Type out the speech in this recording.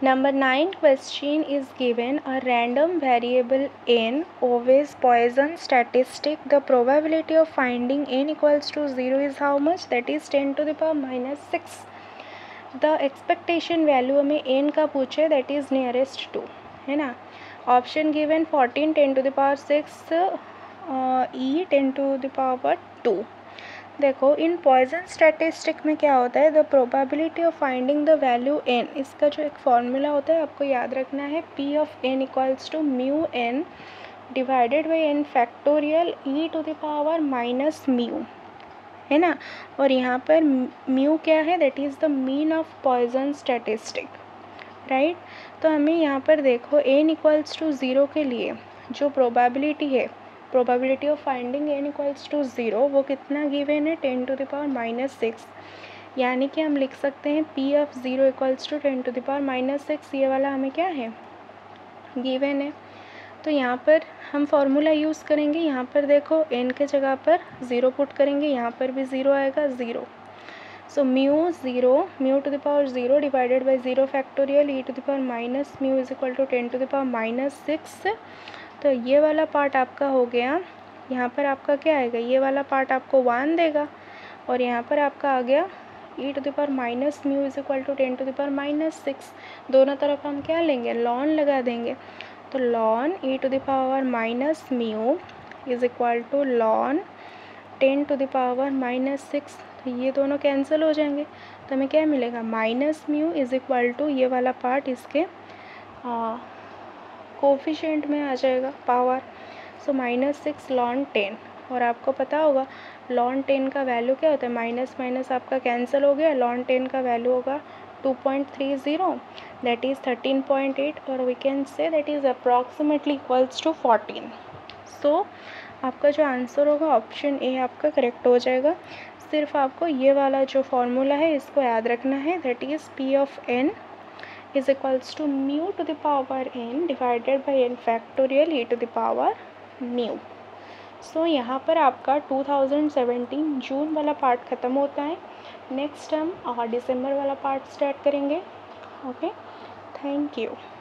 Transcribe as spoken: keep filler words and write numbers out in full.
Number nine question is given a random variable n, always Poisson statistic. The probability of finding n equals to zero is how much? That is ten to the power minus six. The expectation value हमें n का पूछे, that is nearest to, है ना. Option given fourteen, ten to the power six, e ten to the power two. देखो इन poison statistic में क्या होता है, the probability of finding the value n, इसका जो एक फॉर्मूला होता है आपको याद रखना है, P of n equals to mu n divided by n factorial e to the power minus mu, है ना. और यहाँ पर म्यू क्या है, that is the mean of Poisson statistic, right. तो हमें यहाँ पर देखो एन इक्वल्स टू ज़ीरो के लिए जो प्रोबेबिलिटी है, probability of finding n equals to zero, वो कितना गिवन है, ten to the power minus six. यानी कि हम लिख सकते हैं P of zero equals to ten to the power minus six. ये वाला हमें क्या है, गिवन है. तो यहाँ पर हम फॉर्मूला यूज़ करेंगे. यहाँ पर देखो एन के जगह पर ज़ीरो पुट करेंगे, यहाँ पर भी ज़ीरो आएगा, zero. So mu zero, mu to the power zero divided by zero factorial e to the power minus mu is equal to ten to the power minus six. तो ये वाला part आपका हो गया. यहाँ पर आपका क्या आएगा, ये वाला पार्ट आपको वन देगा, और यहाँ पर आपका आ गया e to the power minus mu is equal to ten to the power minus six. दोनों तरफ हम क्या लेंगे, लॉन लगा देंगे. तो ln e to the power minus mu is equal to ln ten to the power minus six. तो ये दोनों कैंसिल हो जाएंगे, तो हमें क्या मिलेगा, minus mu is equal to ये वाला पार्ट इसके कोफिशिएंट में आ जाएगा, power. So minus six ln ten, और आपको पता होगा लॉन टेन का वैल्यू क्या होता है, माइनस माइनस आपका कैंसिल हो गया. लॉन टेन का वैल्यू होगा two point three zero, that is thirteen point eight, और we can say that is approximately equals to fourteen. So आपका जो आंसर होगा ऑप्शन ए आपका करेक्ट हो जाएगा. सिर्फ आपको ये वाला जो फॉर्मूला है इसको याद रखना है, that is P of n is equals to mu to the power n divided by n factorial e to the power mu. So यहाँ पर आपका टू थाउजेंड सेवेंटीन जून वाला पार्ट ख़त्म होता है. नेक्स्ट हम दिसंबर वाला पार्ट स्टार्ट करेंगे. Okay, thank you.